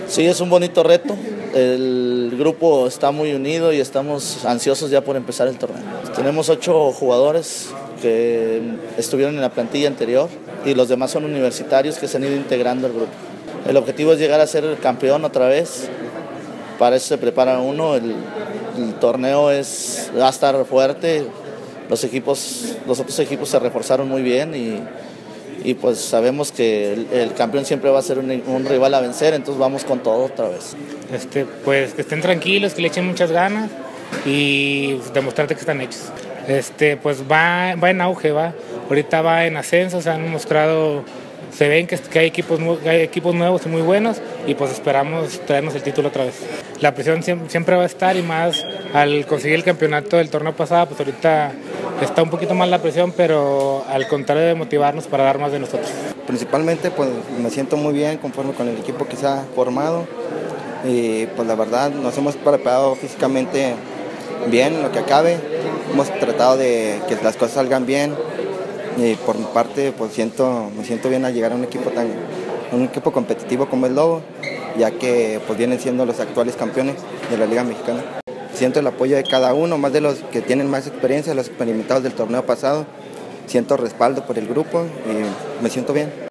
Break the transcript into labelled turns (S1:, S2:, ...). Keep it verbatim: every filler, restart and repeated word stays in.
S1: Sí, es un bonito reto. El grupo está muy unido y estamos ansiosos ya por empezar el torneo. Tenemos ocho jugadores que estuvieron en la plantilla anterior y los demás son universitarios que se han ido integrando al grupo. El objetivo es llegar a ser campeón otra vez. Para eso se prepara uno. El, el torneo es, va a estar fuerte. Los equipos, los otros equipos se reforzaron muy bien y y pues sabemos que el, el campeón siempre va a ser un, un rival a vencer, entonces vamos con todo otra vez.
S2: Este, pues que estén tranquilos, que le echen muchas ganas y demostrarte que están hechos. Este, pues va, va en auge, va. Ahorita va en ascenso, se han mostrado, se ven que, que hay, equipos, que hay equipos nuevos y muy buenos y pues esperamos traernos el título otra vez. La presión siempre, siempre va a estar y más al conseguir el campeonato del torneo pasado, pues ahorita está un poquito más la presión, pero al contrario de motivarnos para dar más de nosotros.
S3: Principalmente pues me siento muy bien conforme con el equipo que se ha formado y pues la verdad nos hemos preparado físicamente bien lo que acabe, hemos tratado de que las cosas salgan bien y por mi parte pues siento, me siento bien al llegar a un equipo tan, un equipo competitivo como el Lobo, ya que pues vienen siendo los actuales campeones de la Liga Mexicana. Siento el apoyo de cada uno, más de los que tienen más experiencia, los experimentados del torneo pasado. Siento respaldo por el grupo y me siento bien.